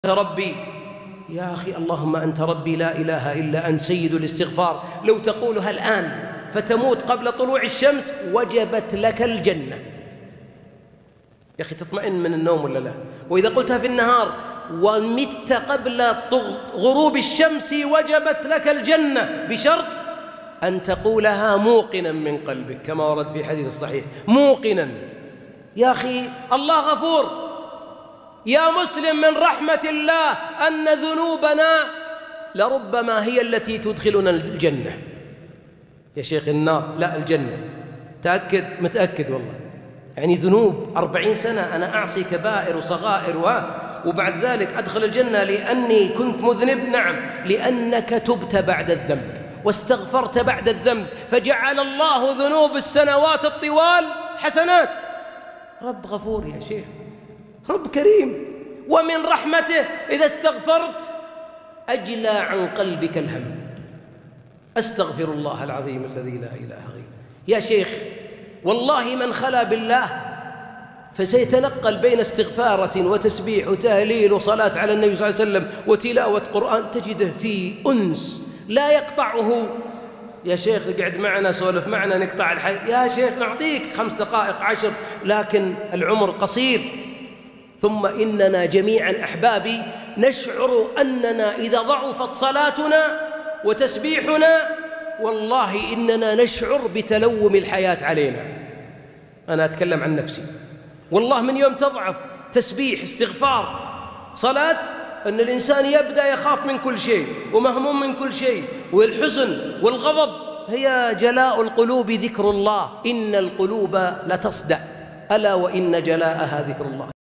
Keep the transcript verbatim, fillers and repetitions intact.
ربي. يا أخي اللهم أنت ربي لا إله إلا أنت سيد الاستغفار، لو تقولها الآن فتموت قبل طلوع الشمس وجبت لك الجنة. يا أخي تطمئن من النوم ولا لا؟ وإذا قلتها في النهار ومت قبل غروب الشمس وجبت لك الجنة، بشرط أن تقولها موقنا من قلبك كما ورد في حديث الصحيح، موقنا. يا أخي الله غفور. يا مسلم من رحمة الله أن ذنوبنا لربما هي التي تدخلنا الجنة. يا شيخ النار لا الجنة، تأكد؟ متأكد والله. يعني ذنوب أربعين سنة أنا أعصي كبائر وصغائر و... وبعد ذلك أدخل الجنة لأني كنت مذنب؟ نعم، لأنك تبت بعد الذنب واستغفرت بعد الذنب، فجعل الله ذنوب السنوات الطوال حسنات. رب غفور يا شيخ، رب كريم. ومن رحمته إذا استغفرت أجلى عن قلبك الهم. أستغفر الله العظيم الذي لا إله غيره. يا شيخ والله من خلا بالله فسيتنقل بين استغفارة وتسبيح وتهليل وصلاة على النبي صلى الله عليه وسلم وتلاوة قرآن، تجده في أنس لا يقطعه. يا شيخ اقعد معنا سولف معنا نقطع الحي. يا شيخ نعطيك خمس دقائق عشر، لكن العمر قصير. ثم إننا جميعا أحبابي نشعر أننا إذا ضعفت صلاتنا وتسبيحنا والله إننا نشعر بتلوم الحياة علينا. أنا أتكلم عن نفسي، والله من يوم تضعف تسبيح استغفار صلاة أن الإنسان يبدأ يخاف من كل شيء ومهموم من كل شيء، والحزن والغضب. هي جلاء القلوب ذكر الله، إن القلوب لتصدأ ألا وإن جلاءها ذكر الله.